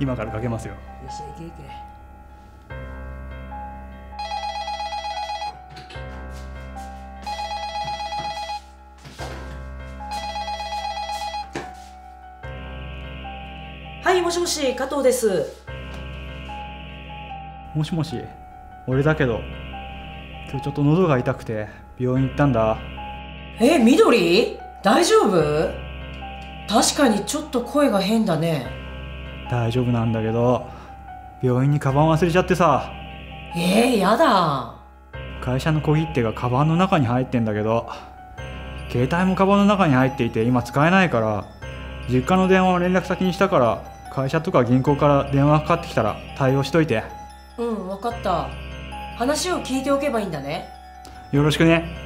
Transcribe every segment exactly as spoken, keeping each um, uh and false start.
今からかけますよ。 よっしゃ、行け行け。はい、もしもし、加藤です。 もしもし、俺だけど今日ちょっと喉が痛くて病院行ったんだ。 え、緑？大丈夫？確かにちょっと声が変だね。 大丈夫なんだけど、病院にカバン忘れちゃってさ。 えー、やだ。 会社の小切手がカバンの中に入ってんだけど、携帯もカバンの中に入っていて今使えないから、実家の電話を連絡先にしたから、会社とか銀行から電話かかってきたら対応しといて。 うん、分かった。話を聞いておけばいいんだね。 よろしくね。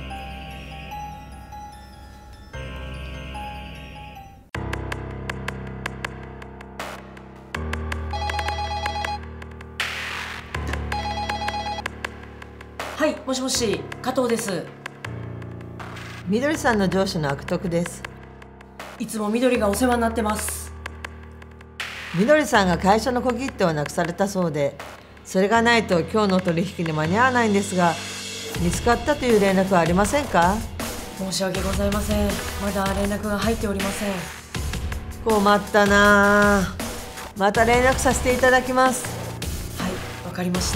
はい、もしもし、加藤です。 みどりさんの上司の悪徳です。 いつもみどりがお世話になってます。 みどりさんが会社の小切手をなくされたそうで、それがないと今日の取引に間に合わないんですが、見つかったという連絡はありませんか？ 申し訳ございません。まだ連絡が入っておりません。 困ったなあ。また連絡させていただきます。 はい、わかりました。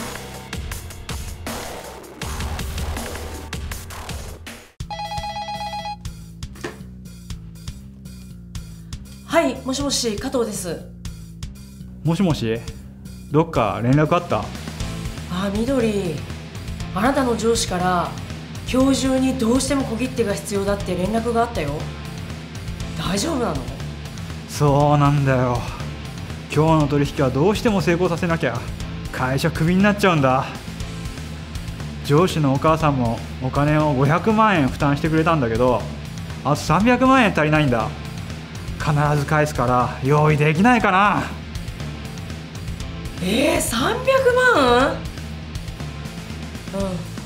はい、もしもし、加藤です。 もしもし、どっか連絡あった？ あ、みどり、あなたの上司から今日中にどうしても小切手が必要だって連絡があったよ。大丈夫なの？ そうなんだよ。今日の取引はどうしても成功させなきゃ会社クビになっちゃうんだ。上司のお母さんもお金をごひゃくまんえん負担してくれたんだけど、あとさんびゃくまんえん足りないんだ。必ず返すから用意できないかな。 えー、さんびゃくまん？うん、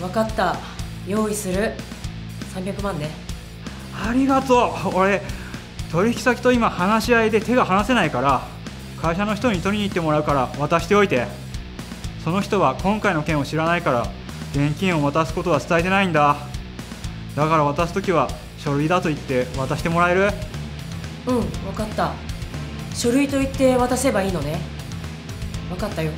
分かった。用意する。さんびゃくまんね。 ありがとう。俺取引先と今話し合いで手が離せないから、会社の人に取りに行ってもらうから渡しておいて。その人は今回の件を知らないから現金を渡すことは伝えてないんだ。だから渡すときは書類だと言って渡してもらえる？ うん、分かった。書類と言って渡せばいいのね。分かったよ。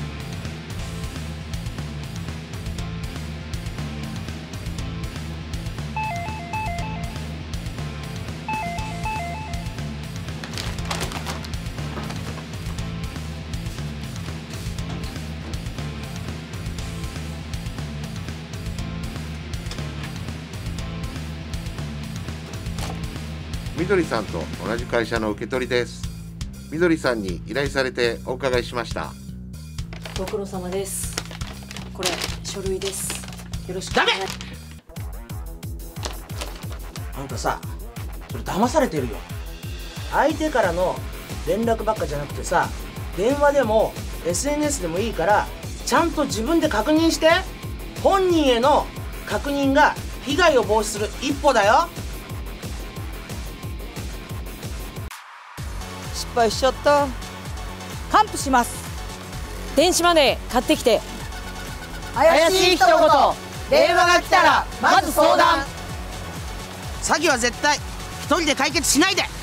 みどりさんと同じ会社の受け取りです。みどりさんに依頼されてお伺いしました。 ご苦労様です。これ書類です。よろしくお願い。ダメ。 あんたさ、それ騙されてるよ。相手からの連絡ばっかじゃなくてさ、電話でも エスエヌエス でもいいからちゃんと自分で確認して。本人への確認が被害を防止する一歩だよ。 失敗しちゃった。 還付します。 電子マネー買ってきて。 怪しい一言、電話が来たらまず相談。詐欺は絶対一人で解決しないで。